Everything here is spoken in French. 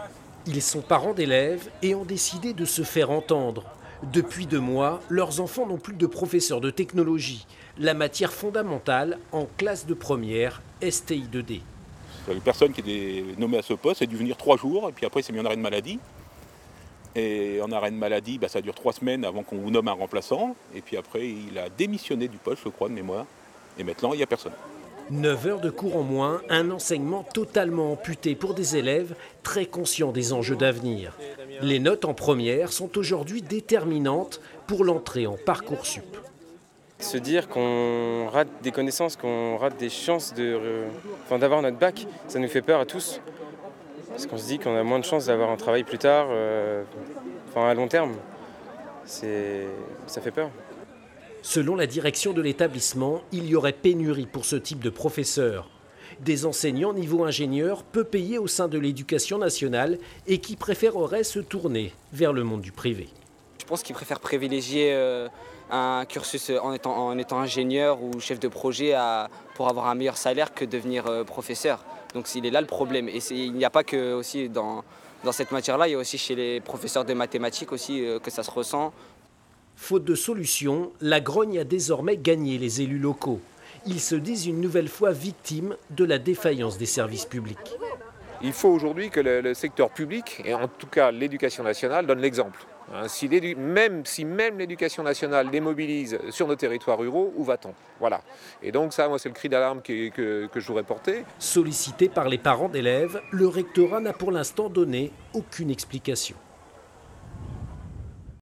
Ils sont parents d'élèves et ont décidé de se faire entendre. Depuis 2 mois, leurs enfants n'ont plus de professeur de technologie, la matière fondamentale en classe de première STI 2D. La personne qui est nommée à ce poste a dû venir 3 jours, et puis après il s'est mis en arrêt de maladie. Et en arrêt de maladie, ça dure 3 semaines avant qu'on vous nomme un remplaçant. Et puis après, il a démissionné du poste, je crois, de mémoire. Et maintenant, il n'y a personne. 9 heures de cours en moins, un enseignement totalement amputé pour des élèves très conscients des enjeux d'avenir. Les notes en première sont aujourd'hui déterminantes pour l'entrée en Parcoursup. Se dire qu'on rate des connaissances, qu'on rate des chances d'avoir notre bac, ça nous fait peur à tous. Parce qu'on se dit qu'on a moins de chances d'avoir un travail plus tard, à long terme. Ça fait peur. Selon la direction de l'établissement, il y aurait pénurie pour ce type de professeurs. Des enseignants niveau ingénieur peu payés au sein de l'éducation nationale et qui préféreraient se tourner vers le monde du privé. Je pense qu'ils préfèrent privilégier un cursus en étant ingénieur ou chef de projet pour avoir un meilleur salaire que devenir professeur. Donc il est là le problème. Et il n'y a pas que aussi dans cette matière-là, il y a aussi chez les professeurs de mathématiques aussi que ça se ressent. Faute de solution, la grogne a désormais gagné les élus locaux. Ils se disent une nouvelle fois victimes de la défaillance des services publics. Il faut aujourd'hui que le secteur public, et en tout cas l'éducation nationale, donne l'exemple. Même l'éducation nationale démobilise sur nos territoires ruraux, où va-t-on? Voilà. Et donc ça, moi, c'est le cri d'alarme que je voudrais porter. Sollicité par les parents d'élèves, le rectorat n'a pour l'instant donné aucune explication.